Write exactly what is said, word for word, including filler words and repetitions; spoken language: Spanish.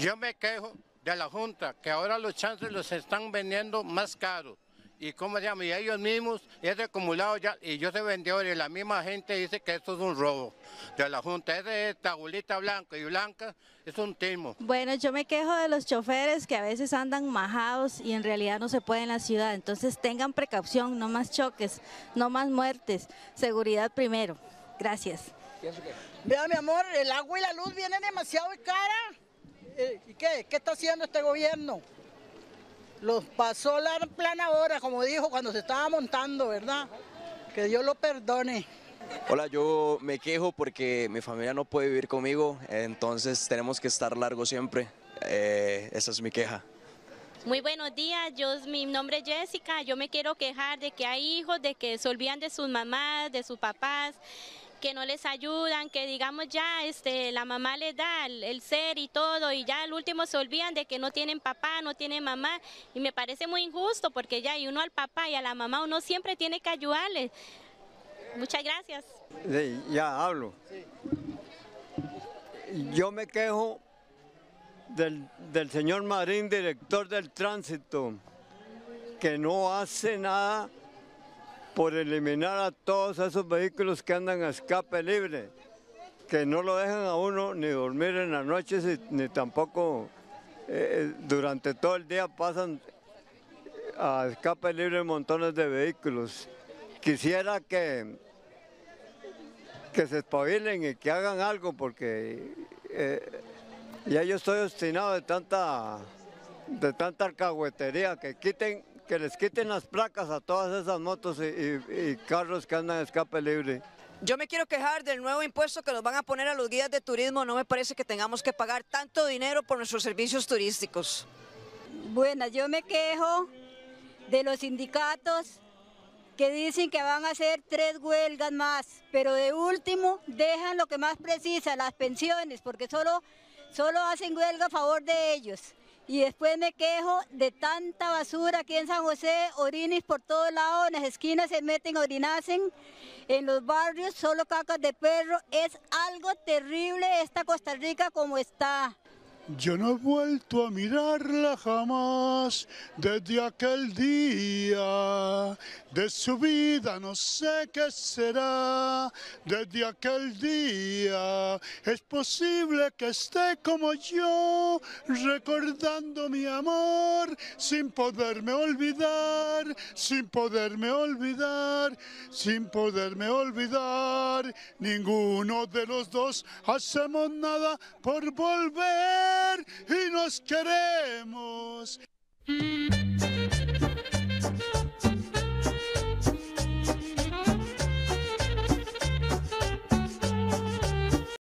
Yo me quejo de la Junta, que ahora los chances los están vendiendo más caros. Y cómo se llama, y ellos mismos, es acumulado ya, y yo soy vendedor, y la misma gente dice que esto es un robo de la Junta. Ese es tabulita blanca y blanca, es un timo. Bueno, yo me quejo de los choferes que a veces andan majados y en realidad no se puede en la ciudad. Entonces tengan precaución, no más choques, no más muertes, seguridad primero. Gracias. Vea, mi amor, el agua y la luz vienen demasiado cara. ¿Y qué? ¿Qué está haciendo este gobierno? Los pasó la plana ahora, como dijo, cuando se estaba montando, ¿verdad? Que Dios lo perdone. Hola, yo me quejo porque mi familia no puede vivir conmigo, entonces tenemos que estar largo siempre. Eh, esa es mi queja. Muy buenos días, yo, mi nombre es Jessica, yo me quiero quejar de que hay hijos de que se olvidan de sus mamás, de sus papás, que no les ayudan, que digamos ya este, la mamá les da el, el ser y todo y ya al último se olvidan de que no tienen papá, no tienen mamá y me parece muy injusto porque ya y uno al papá y a la mamá uno siempre tiene que ayudarles. Muchas gracias. Sí, ya hablo. Yo me quejo del, del señor Marín, director del tránsito, que no hace nada por eliminar a todos esos vehículos que andan a escape libre, que no lo dejan a uno ni dormir en las noches ni tampoco eh, durante todo el día pasan a escape libre montones de vehículos. Quisiera que, que se espabilen y que hagan algo porque eh, ya yo estoy obstinado de tanta, de tanta alcahuetería, que quiten que les quiten las placas a todas esas motos y, y, y carros que andan a escape libre. Yo me quiero quejar del nuevo impuesto que nos van a poner a los guías de turismo. No me parece que tengamos que pagar tanto dinero por nuestros servicios turísticos. Bueno, yo me quejo de los sindicatos que dicen que van a hacer tres huelgas más, pero de último dejan lo que más precisa, las pensiones, porque solo, solo hacen huelga a favor de ellos. Y después me quejo de tanta basura aquí en San José, orines por todos lados, en las esquinas se meten, orinacen, en los barrios solo cacas de perro. Es algo terrible esta Costa Rica como está. Yo no he vuelto a mirarla jamás desde aquel día, de su vida no sé qué será, desde aquel día es posible que esté como yo, recordando mi amor, sin poderme olvidar, sin poderme olvidar, sin poderme olvidar, ninguno de los dos hacemos nada por volver y nos queremos.